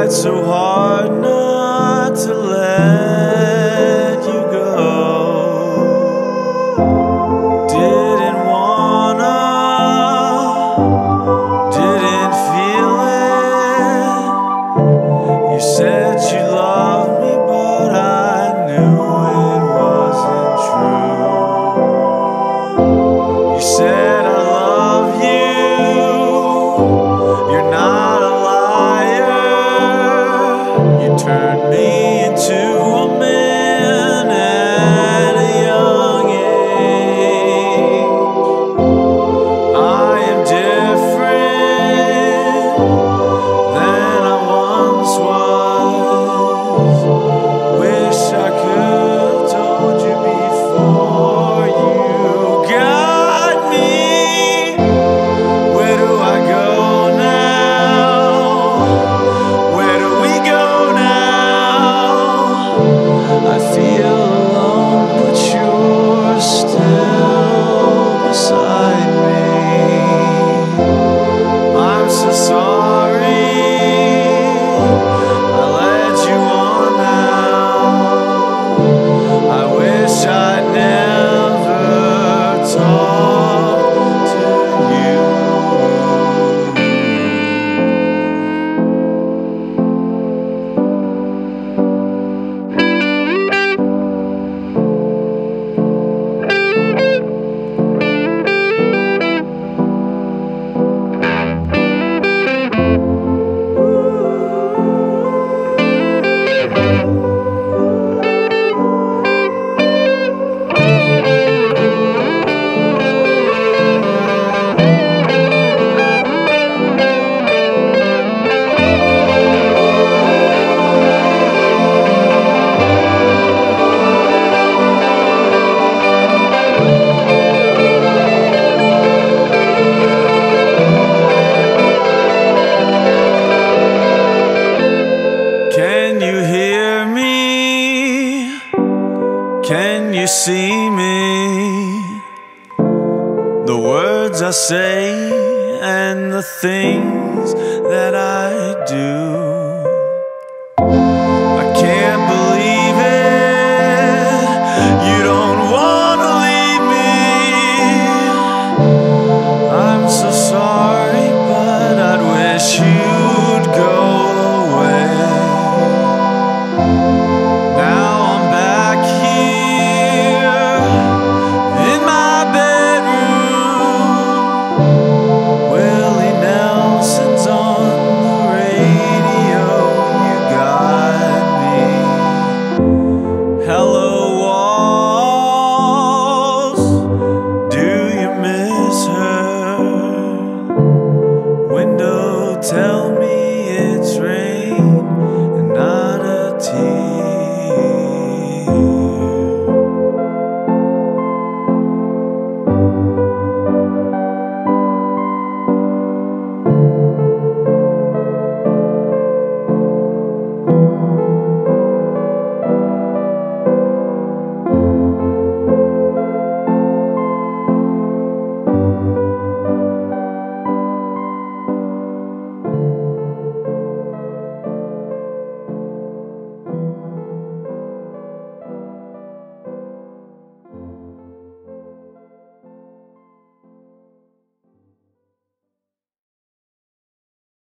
tried so hard not to let you go. Didn't wanna, didn't feel it. You said you loved me, but I knew it wasn't true. You said I love you, you're not a liar. You turned me into a man at a young age. I am different than I once was. Wish I could have told you before you got me. Where do I go now? Where do we go now? I feel alone, but you're still beside me. I'm so sorry I led you on now. I wish I'd never talked to you. Can you hear me? Can you see me? The words I say and the things that I do.